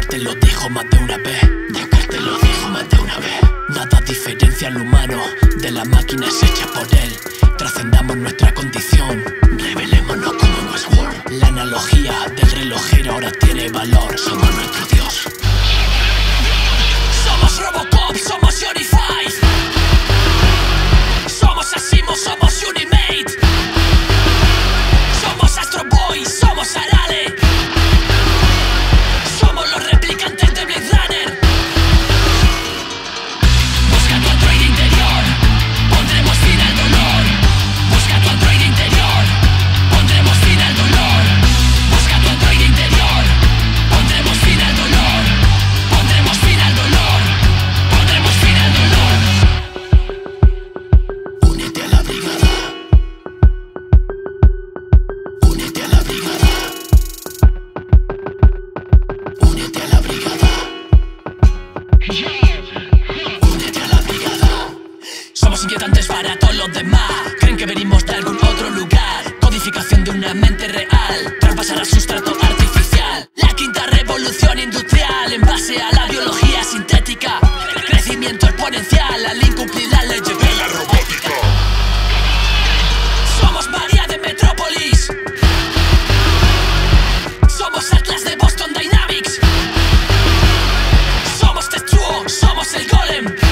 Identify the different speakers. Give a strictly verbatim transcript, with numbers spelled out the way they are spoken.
Speaker 1: Descartes lo dijo más de una vez. Descartes lo dijo más de una vez. Nada diferencia al humano de las máquinas hechas por él. Trascendamos nuestra condición, revelémonos como en Westworld. La analogía del relojero ahora tiene valor. Somos nuestro dios. Somos Robocop, somos Unified. Somos Asimo, somos Unimate. Somos Astro Boy, somos Arale. Somos los replicantes de Blade Runner. Busca tu androide interior, pondremos fin al dolor. Busca tu androide interior, pondremos fin al dolor. Busca tu androide interior, pondremos fin al dolor. Pondremos fin al dolor. Pondremos fin al dolor. Únete a la brigada. Únete a la brigada. Únete a la brigada. Únete a la brigada. Somos inquietantes para todos los demás. Creen que venimos de algún otro lugar. Codificación de una mente real. Traspasar al sustrato artificial. La quinta revolución industrial en base a la biología sintética. Crecimiento exponencial al incumplir las leyes de la robótica. Somos María de Metrópolis. Somos Atlas de Boston Dynamics. Somos Testruo, somos el Golem.